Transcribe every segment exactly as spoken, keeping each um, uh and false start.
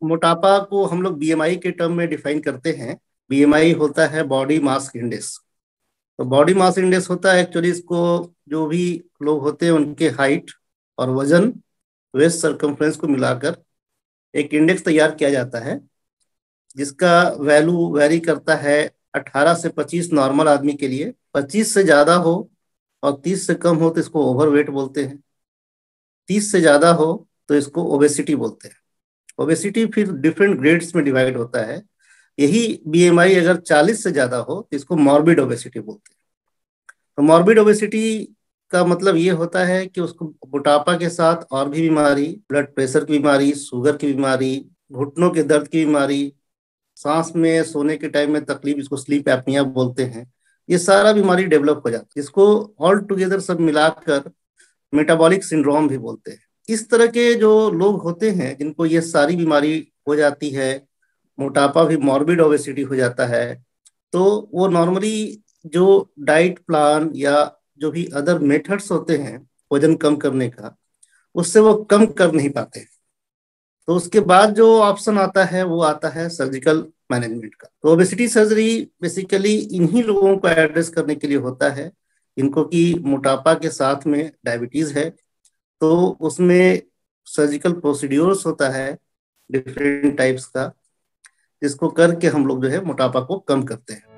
मोटापा को हम लोग बीएमआई के टर्म में डिफाइन करते हैं। बीएमआई होता है बॉडी मास इंडेक्स। तो बॉडी मास इंडेक्स होता है एक्चुअली, इसको जो भी लोग होते हैं उनके हाइट और वजन, वेस्ट सरकमफ्रेंस को मिलाकर एक इंडेक्स तैयार किया जाता है, जिसका वैल्यू वेरी करता है अठारह से पच्चीस नॉर्मल आदमी के लिए। पच्चीस से ज्यादा हो और तीस से कम हो तो इसको ओवरवेट बोलते हैं। तीस से ज्यादा हो तो इसको ओबेसिटी बोलते हैं। ओबेसिटी फिर डिफरेंट ग्रेड्स में डिवाइड होता है। यही बीएमआई अगर चालीस से ज्यादा हो तो इसको मॉर्बिड ओबेसिटी बोलते हैं। तो मॉर्बिड ओबेसिटी का मतलब ये होता है कि उसको मोटापा के साथ और भी बीमारी, ब्लड प्रेशर की बीमारी, शुगर की बीमारी, घुटनों के दर्द की बीमारी, सांस में सोने के टाइम में तकलीफ, इसको स्लीप एपनिया बोलते हैं, ये सारा बीमारी डेवलप हो जाती है। इसको ऑल टुगेदर सब मिलाकर मेटाबॉलिक सिंड्रोम भी बोलते हैं। इस तरह के जो लोग होते हैं जिनको ये सारी बीमारी हो जाती है, मोटापा भी मॉर्बिड ओबेसिटी हो जाता है, तो वो नॉर्मली जो डाइट प्लान या जो भी अदर मेथड्स होते हैं वजन कम करने का, उससे वो कम कर नहीं पाते। तो उसके बाद जो ऑप्शन आता है वो आता है सर्जिकल मैनेजमेंट का। तो ओबेसिटी सर्जरी बेसिकली इन्हीं लोगों को एड्रेस करने के लिए होता है, इनको कि मोटापा के साथ में डायबिटीज है। तो उसमें सर्जिकल प्रोसीड्यूर्स होता है डिफरेंट टाइप्स का, जिसको करके हम लोग जो है मोटापा को कम करते हैं।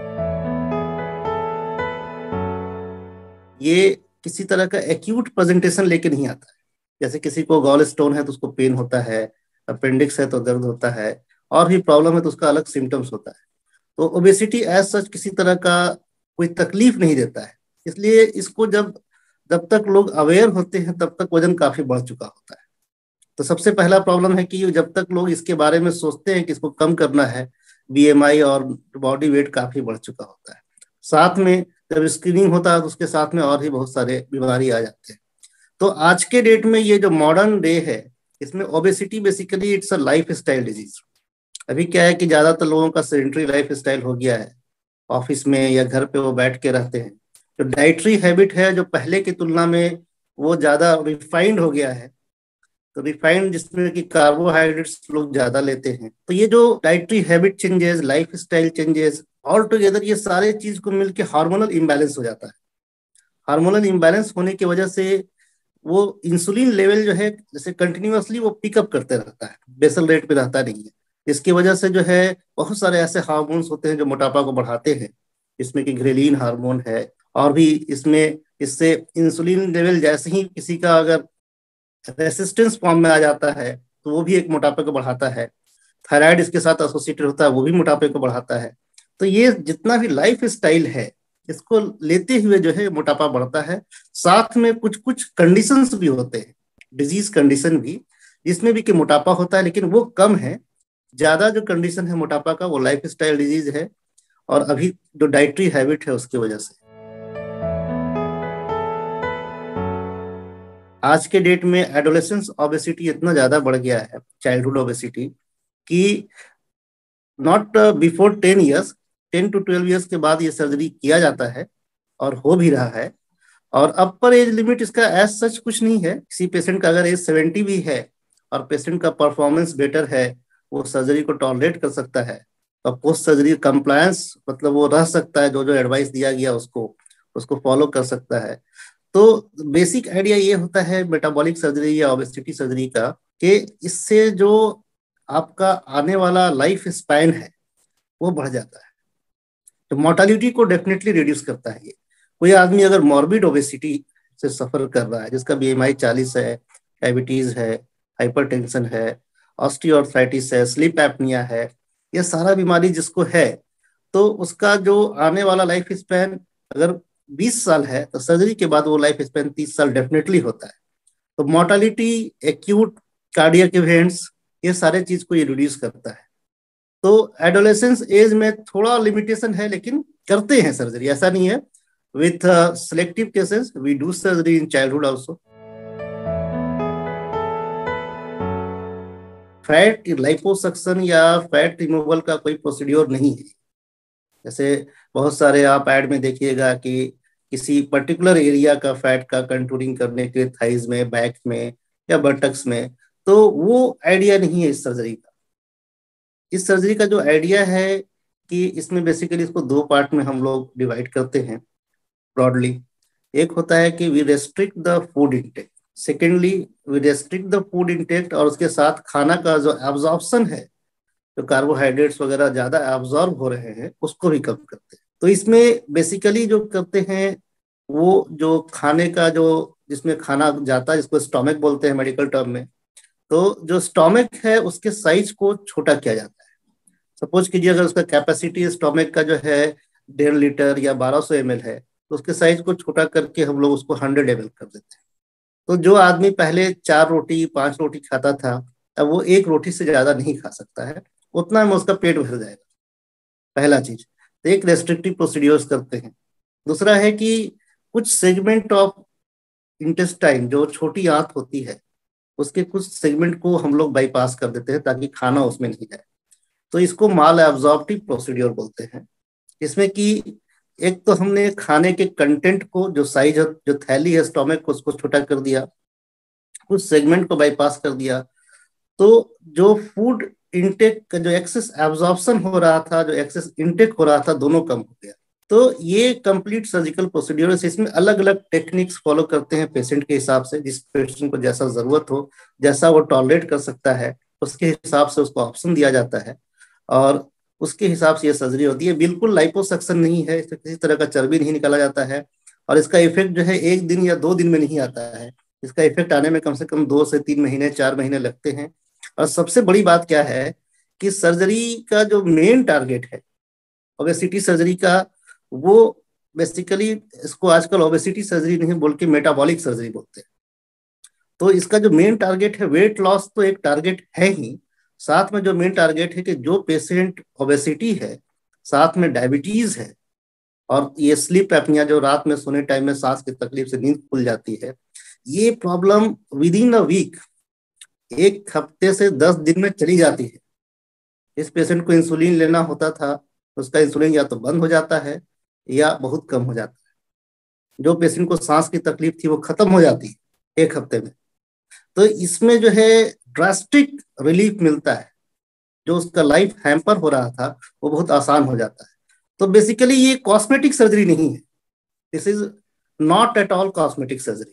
ये किसी तरह का एक्यूट प्रेजेंटेशन लेके नहीं आता है। जैसे किसी को गॉल स्टोन है तो उसको पेन होता है, अपेंडिक्स है तो दर्द होता है, और भी प्रॉब्लम है तो उसका अलग सिम्टम्स होता है। तो ओबेसिटी एज सच किसी तरह का कोई तकलीफ नहीं देता है। इसलिए इसको जब जब तक लोग अवेयर होते हैं तब तक वजन काफी बढ़ चुका होता है। तो सबसे पहला प्रॉब्लम है कि जब तक लोग इसके बारे में सोचते हैं कि इसको कम करना है, बीएमआई और बॉडी वेट काफी बढ़ चुका होता है। साथ में जब स्क्रीनिंग होता है तो उसके साथ में और भी बहुत सारे बीमारी आ जाते हैं। तो आज के डेट में ये जो मॉडर्न डे है, इसमें obesity basically it's a lifestyle disease. अभी क्या है कि ज्यादातर लोगों का सेडेंटरी लाइफ स्टाइल हो गया है, ऑफिस में या घर पे वो बैठ के रहते हैं। जो डाइटरी हैबिट है जो पहले की तुलना में वो ज्यादा रिफाइंड हो गया है। तो रिफाइंड जिसमें कि कार्बोहाइड्रेट्स लोग ज्यादा लेते हैं। तो ये जो dietary habit changes, lifestyle changes, all together ये सारे चीज को मिलकर हार्मोनल इम्बैलेंस हो जाता है। हार्मोनल इम्बैलेंस होने की वजह से वो इंसुलिन लेवल जो है जैसे कंटिन्यूअसली वो पिकअप करते रहता है, बेसल रेट पे रहता नहीं है। इसकी वजह से जो है बहुत सारे ऐसे हार्मोन्स होते हैं जो मोटापा को बढ़ाते हैं, इसमें कि ग्रेलिन हार्मोन है, और भी इसमें इससे इंसुलिन लेवल जैसे ही किसी का अगर रेसिस्टेंस फॉर्म में आ जाता है तो वो भी एक मोटापे को बढ़ाता है। थायराइड इसके साथ एसोसिएटेड होता है, वो भी मोटापे को बढ़ाता है। तो ये जितना भी लाइफ स्टाइल है इसको लेते हुए जो है मोटापा बढ़ता है। साथ में कुछ कुछ कंडीशंस भी होते हैं, डिजीज कंडीशन भी, जिसमें भी कि मोटापा होता है लेकिन वो कम है। ज्यादा जो कंडीशन है मोटापा का वो लाइफ स्टाइल डिजीज है, और अभी जो डाइटरी हैबिट है उसकी वजह से। आज के डेट में एडोलेसेंस ओबेसिटी इतना ज्यादा बढ़ गया है, चाइल्डहुड ओबेसिटी, कि not before ten years, ten to twelve years के बाद ये सर्जरी किया जाता है और हो भी रहा है। और अपर एज लिमिट इसका एज सच कुछ नहीं है। किसी पेशेंट का अगर एज सेवेंटी भी है और पेशेंट का परफॉर्मेंस बेटर है, वो सर्जरी को टॉलरेट कर सकता है और पोस्ट सर्जरी कंप्लायंस मतलब वो रह सकता है, जो जो एडवाइस दिया गया उसको उसको फॉलो कर सकता है। तो बेसिक आइडिया ये होता है मेटाबॉलिक सर्जरी या ओबेसिटी सर्जरी का, कि इससे जो आपका आने वाला लाइफ स्पैन है वो बढ़ जाता है। तो मोर्टालिटी को डेफिनेटली रिड्यूस करता है ये। कोई आदमी अगर मॉर्बिड ओबेसिटी से सफर कर रहा है, जिसका बीएमआई चालीस है, डायबिटीज है, हाइपरटेंशन है, ऑस्टियोआर्थराइटिस है, स्लीप एपनिया है, ये सारा बीमारी जिसको है, तो उसका जो आने वाला लाइफ स्पैन अगर बीस साल है तो सर्जरी के बाद वो लाइफ स्पैन तीस साल डेफिनेटली होता है। तो मोर्टालिटी, एक्यूट कार्डियक इवेंट्स, ये सारे चीज को ये रिड्यूस करता है। तो एडोलेसेंस एज में थोड़ा लिमिटेशन है, लेकिन करते हैं सर्जरी, ऐसा नहीं है। With selective cases we do surgery in childhood also. Fat liposuction या फैट रिमूवल का कोई प्रोसीड्योर नहीं है। जैसे बहुत सारे आप ऐड में देखिएगा कि किसी पर्टिकुलर एरिया का फैट का कंटूरिंग करने के थाइज में, बैक में या बटक्स में, तो वो आइडिया नहीं है इस सर्जरी का। इस सर्जरी का जो आइडिया है कि इसमें बेसिकली इसको दो पार्ट में हम लोग डिवाइड करते हैं ब्रॉडली। एक होता है कि we restrict the food intake, secondly we restrict the food intake, और उसके साथ खाना का जो एब्जॉर्प्शन है, जो कार्बोहाइड्रेट्स वगैरह ज्यादा एब्जॉर्ब हो रहे हैं उसको भी कम करते हैं। तो इसमें बेसिकली जो करते हैं वो जो खाने का जो जिसमें खाना जाता है, जिसको स्टोमक बोलते हैं मेडिकल टर्म में, तो जो स्टोमक है उसके साइज को छोटा किया जाता है। सपोज कीजिए अगर उसका कैपेसिटी स्टोमक का जो है डेढ़ लीटर या बारह सौ एम एल है, तो उसके साइज को छोटा करके हम लोग उसको हंड्रेड एम एल कर देते हैं। तो जो आदमी पहले चार रोटी पांच रोटी खाता था, अब वो एक रोटी से ज्यादा नहीं खा सकता है, उतना में उसका पेट भर जाएगा। पहला चीज तो एक रेस्ट्रिक्टिव प्रोसीड्योर्स करते हैं। दूसरा है कि कुछ सेगमेंट ऑफ इंटेस्टाइन, जो छोटी आंत होती है, उसके कुछ सेगमेंट को हम लोग बाईपास कर देते हैं ताकि खाना उसमें नहीं जाए। तो इसको माल एब्जॉर्प्टिव प्रोसीड्योर बोलते हैं। इसमें कि एक तो हमने खाने के कंटेंट को, जो साइज जो थैली है स्टोमक को, उसको छोटा कर दिया, कुछ सेगमेंट को बाईपास कर दिया। तो जो फूड इंटेक का जो एक्सेस एब्जॉर्प्शन हो रहा था, जो एक्सेस इंटेक हो रहा था, दोनों कम हो गया। तो ये कंप्लीट सर्जिकल प्रोसीड्यूर है। इसमें अलग अलग टेक्निक्स फॉलो करते हैं पेशेंट के हिसाब से, जिस पेशेंट को जैसा जरूरत हो, जैसा वो टॉलरेट कर सकता है, उसके हिसाब से उसको ऑप्शन दिया जाता है और उसके हिसाब से ये सर्जरी होती है। बिल्कुल लाइपोसक्शन नहीं है, इससे किसी तरह का चर्बी नहीं निकाला जाता है, और इसका इफेक्ट जो है एक दिन या दो दिन में नहीं आता है। इसका इफेक्ट आने में कम से कम दो से तीन महीने चार महीने लगते हैं। और सबसे बड़ी बात क्या है कि सर्जरी का जो मेन टारगेट है ओबेसिटी सर्जरी का, वो बेसिकली इसको आजकल ओबेसिटी सर्जरी नहीं बोल के मेटाबॉलिक सर्जरी बोलते हैं। तो इसका जो मेन टारगेट है वेट लॉस, तो एक टारगेट है ही, साथ में जो मेन टारगेट है कि जो पेशेंट ओबेसिटी है, साथ में डायबिटीज है, और ये स्लीप एपनिया, जो रात में सोने टाइम में सांस की तकलीफ से नींद खुल जाती है, ये problem within a week, एक हफ्ते से दस दिन में चली जाती है। इस पेशेंट को इंसुलिन लेना होता था, उसका इंसुलिन या तो बंद हो जाता है या बहुत कम हो जाता है। जो पेशेंट को सांस की तकलीफ थी वो खत्म हो जाती है एक हफ्ते में। तो इसमें जो है ड्रास्टिक रिलीफ मिलता है, जो उसका लाइफ हैम्पर हो रहा था वो बहुत आसान हो जाता है। तो बेसिकली ये कॉस्मेटिक सर्जरी नहीं है, this is not at all cosmetic surgery.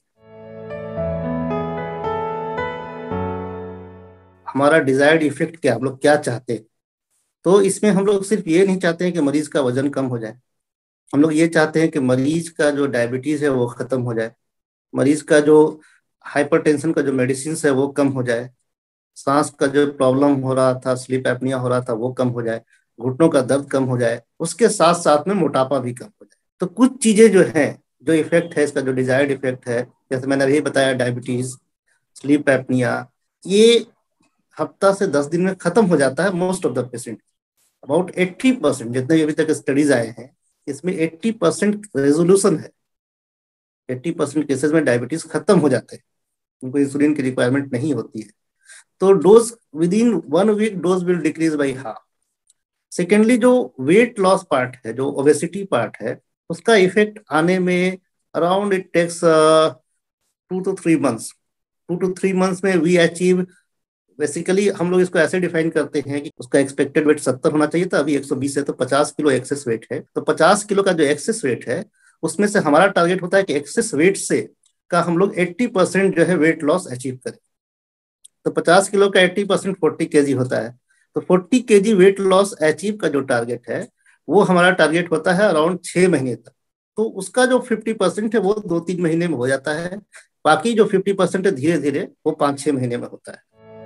हमारा डिजायर्ड इफेक्ट क्या, हम लोग क्या चाहते हैं? तो इसमें हम लोग सिर्फ ये नहीं चाहते हैं कि मरीज का वजन कम हो जाए, हम लोग ये चाहते हैं कि मरीज का जो डायबिटीज है वो खत्म हो जाए, मरीज का जो हाइपरटेंशन का जो मेडिसिन है वो कम हो जाए, सांस का जो प्रॉब्लम हो रहा था, स्लीप एपनिया हो रहा था, वो कम हो जाए, घुटनों का दर्द कम हो जाए, उसके साथ साथ में मोटापा भी कम हो जाए। तो कुछ चीजें जो है, जो इफेक्ट है इसका, जो डिजायर्ड इफेक्ट है, जैसे मैंने अभी बताया डायबिटीज, स्लीप एपनिया, ये हफ्ता से दस दिन में खत्म हो जाता है most of the patient. About eighty percent जितने भी अभी तक स्टडीज आए हैं, इसमें एट्टी परसेंट रेजोल्यूशन है। एट्टी परसेंट केसेस में डायबिटीज खत्म हो जाते हैं, उनको इंसुलिन की रिक्वायरमेंट नहीं होती है। तो dose within one week dose will decrease by half. Secondly जो वेट लॉस पार्ट है, जो ओबेसिटी पार्ट है, उसका इफेक्ट आने में around it takes two two three months. Two two three months में वी अचीव, बेसिकली हम लोग इसको ऐसे डिफाइन करते हैं कि उसका एक्सपेक्टेड वेट सत्तर होना चाहिए था, अभी एक सौ बीस है, तो पचास किलो एक्सेस वेट है। तो पचास किलो का जो एक्सेस वेट है, उसमें से हमारा टारगेट होता है कि एक्सेस वेट से का हम लोग अस्सी परसेंट जो है वेट लॉस अचीव करें। तो पचास किलो का अस्सी परसेंट फोर्टी केजी होता है। तो forty KG weight loss achieve का जो टारगेट है, वो हमारा टारगेट होता है अराउंड छह महीने तक। तो उसका जो फिफ्टी परसेंट है वो दो तीन महीने में हो जाता है, बाकी जो फिफ्टी परसेंट है धीरे धीरे वो पाँच छह महीने में होता है।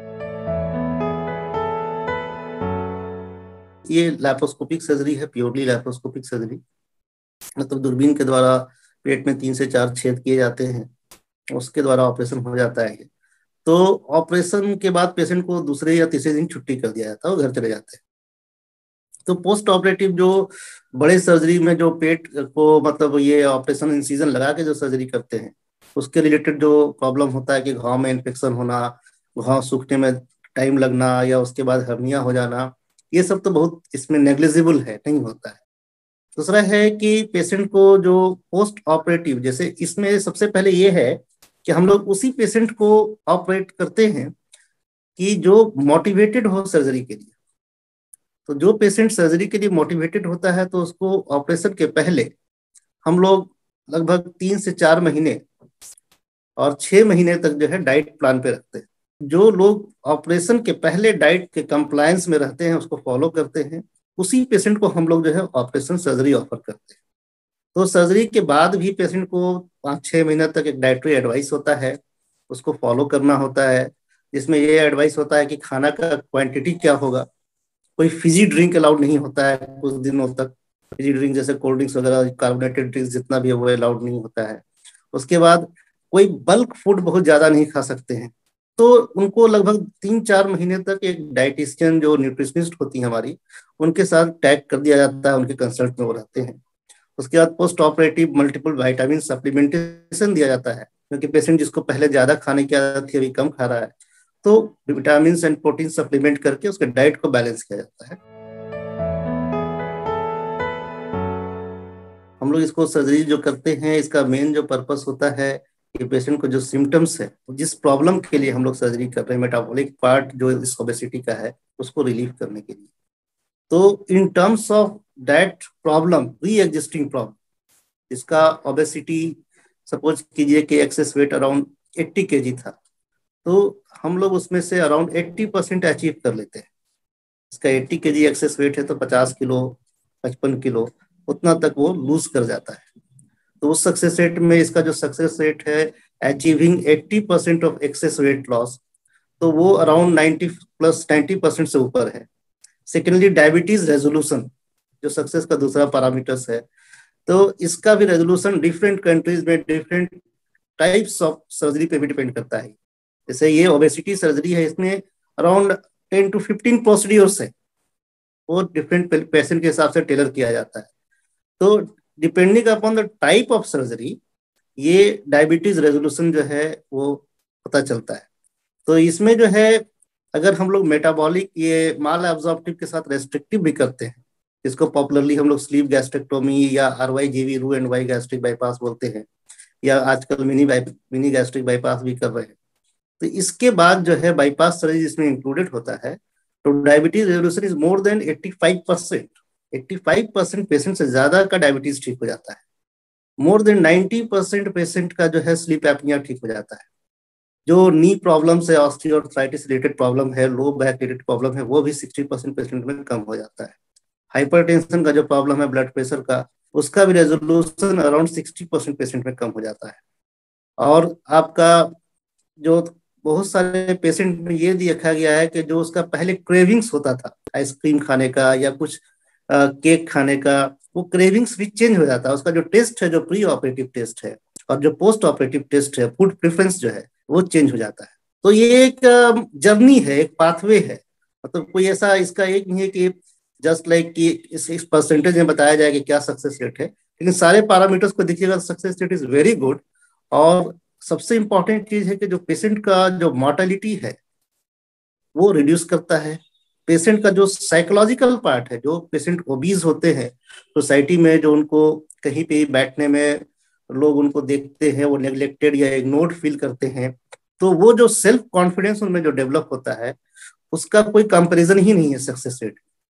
ये लैप्रोस्कोपिक सर्जरी है, प्योरली लैप्रोस्कोपिक सर्जरी, मतलब दूरबीन के द्वारा पेट में तीन से चार छेद किए जाते हैं, उसके द्वारा ऑपरेशन हो जाता है। तो ऑपरेशन के बाद पेशेंट को दूसरे या तीसरे दिन छुट्टी कर दिया जाता है, वो घर चले जाते हैं। तो पोस्ट ऑपरेटिव जो बड़े सर्जरी में जो पेट को, मतलब ये ऑपरेशन इंसिजन लगा के जो सर्जरी करते हैं, उसके रिलेटेड जो प्रॉब्लम होता है कि घाव में इन्फेक्शन होना, घाव सूखने में टाइम लगना, या उसके बाद हर्निया हो जाना, ये सब तो बहुत इसमें नेग्लिजिबल है, नहीं होता है। दूसरा है कि पेशेंट को जो पोस्ट ऑपरेटिव, जैसे इसमें सबसे पहले ये है कि हम लोग उसी पेशेंट को ऑपरेट करते हैं कि जो मोटिवेटेड हो सर्जरी के लिए, तो जो पेशेंट सर्जरी के लिए मोटिवेटेड होता है तो उसको ऑपरेशन के पहले हम लोग लगभग तीन से चार महीने और छह महीने तक जो है डाइट प्लान पे रखते हैं। जो लोग ऑपरेशन के पहले डाइट के कंप्लायंस में रहते हैं, उसको फॉलो करते हैं, उसी पेशेंट को हम लोग जो है ऑपरेशन सर्जरी ऑफर करते हैं। तो सर्जरी के बाद भी पेशेंट को पाँच छः महीने तक एक डाइटरी एडवाइस होता है, उसको फॉलो करना होता है, जिसमें ये एडवाइस होता है कि खाना का क्वांटिटी क्या होगा, कोई फिजी ड्रिंक अलाउड नहीं होता है कुछ दिनों तक। फिजी ड्रिंक जैसे कोल्ड ड्रिंक्स वगैरह, कार्बोनेटेड ड्रिंक्स जितना भी है वो अलाउड नहीं होता है। उसके बाद कोई बल्क फूड बहुत ज्यादा नहीं खा सकते हैं। तो उनको लगभग तीन चार महीने तक एक डाइटिशियन जो न्यूट्रिशनिस्ट होती है हमारी, उनके साथ टैग कर दिया जाता है, उनके कंसल्ट में वो रहते हैं। उसके बाद post operative multiple vitamin supplementation दिया जाता है, क्योंकि पेशेंट जिसको पहले ज्यादा खाने की आदत थी अभी कम खा रहा है, तो विटामिन एंड प्रोटीन सप्लीमेंट करके उसके डाइट को बैलेंस किया जाता है। हम लोग इसको सर्जरी जो करते हैं, इसका मेन जो पर्पस होता है कि पेशेंट को जो सिम्टम्स है, जिस प्रॉब्लम के लिए हम लोग सर्जरी कर रहे हैं, मेटाबॉलिक पार्ट जो इस ओबेसिटी का है, उसको रिलीव करने के लिए। तो in terms of that problem, re existing problem, इसका ओबेसिटी, सपोज कीजिए कि एक्सेस वेट अराउंड अस्सी केजी था, तो हम लोग उसमें से अराउंड अस्सी परसेंट अचीव कर लेते हैं। इसका अस्सी केजी एक्सेस वेट है तो पचास किलो, पचपन किलो उतना तक वो लूज कर जाता है। तो उस सक्सेस रेट में इसका जो सक्सेस रेट है अचीविंग अस्सी percent of excess weight loss, तो वो अराउंड नब्बे प्लस नब्बे परसेंट से ऊपर है। सेकेंडली डायबिटीज रेजोल्यूशन, जो सक्सेस का दूसरा पैरामीटर्स है, तो इसका भी रेजोल्यूशन डिफरेंट कंट्रीज में डिफरेंट टाइप्स ऑफ सर्जरी पे भी डिपेंड करता है। जैसे ये ओबेसिटी सर्जरी है, इसमें around ten to fifteen procedures है, वो डिफरेंट पेशेंट के हिसाब से टेलर किया जाता है। तो depending upon the type of surgery, ये डायबिटीज रेजोल्यूशन जो है वो पता चलता है। तो इसमें जो है, अगर हम लोग मेटाबॉलिक ये माल एब्जॉर्प्टिव के साथ रेस्ट्रिक्टिव भी करते हैं, जिसको पॉपुलरली हम लोग स्लीप गैस्ट्रेक्टोमी या आर वाई जी वी रू एंड वाई गैस्ट्रिक बाईपास बोलते हैं, या आजकल मिनी मिनी गैस्ट्रिक बाईपास भी कर रहे हैं, तो इसके बाद जो है बाईपास सर्जरी जिसमें इंक्लूडेड होता है, तो diabetes resolution is more than eighty five percent. Eighty five percent patient से ज्यादा का डायबिटीज ठीक हो जाता है। More than ninety percent patient का जो है स्लीप एपनिया ठीक हो जाता है। जो नी प्रॉब्लम्स है, ऑस्टियोआर्थराइटिस रिलेटेड प्रॉब्लम है, लो बैक रिलेटेड प्रॉब्लम है, वो भी सिक्सटी परसेंट पेशेंट में कम हो जाता है। हाइपरटेंशन का जो प्रॉब्लम है, ब्लड प्रेशर का, उसका भी resolution around sixty percent patient में कम हो जाता है। और आपका जो बहुत सारे पेशेंट में ये देखा गया है कि जो उसका पहले क्रेविंग्स होता था आइसक्रीम खाने का या कुछ केक खाने का, वो क्रेविंग्स भी चेंज हो जाता है। उसका जो टेस्ट है, जो प्री ऑपरेटिव टेस्ट है और जो पोस्ट ऑपरेटिव टेस्ट है, फूड प्रेफरेंस जो है वो चेंज हो जाता है। तो ये एक जर्नी है, एक पाथवे है। मतलब कोई ऐसा इसका एक नहीं है कि जस्ट लाइक कि इस, इस परसेंटेज में बताया जाए कि क्या सक्सेस रेट है, लेकिन सारे पैरामीटर्स को देखिएगा, success rate is very good. और सबसे इंपॉर्टेंट चीज है कि जो पेशेंट का जो मॉर्टेलिटी है वो रिड्यूस करता है। पेशेंट का जो साइकोलॉजिकल पार्ट है, जो पेशेंट ओबीज होते हैं सोसाइटी में, जो उनको कहीं पे बैठने में लोग उनको देखते हैं, वो नेग्लेक्टेड या इग्नोर्ड फील करते हैं, तो वो जो सेल्फ कॉन्फिडेंस उनमें जो डेवलप होता है, उसका कोई कंपैरिजन ही नहीं है success rate.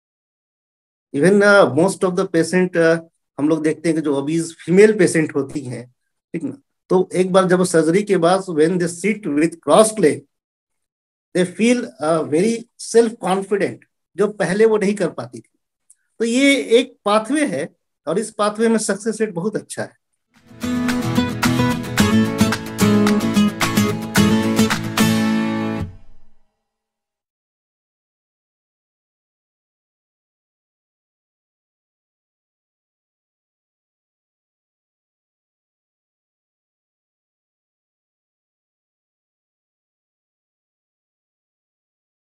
Even most of the patient हम लोग देखते हैं कि जो ओबीज फीमेल पेशेंट होती हैं, ठीक ना, तो एक बार जब सर्जरी के बाद when they sit with crossed leg, they feel very self confident, जो पहले वो नहीं कर पाती थी। तो ये एक पाथवे है और इस पाथवे में सक्सेस रेट बहुत अच्छा है।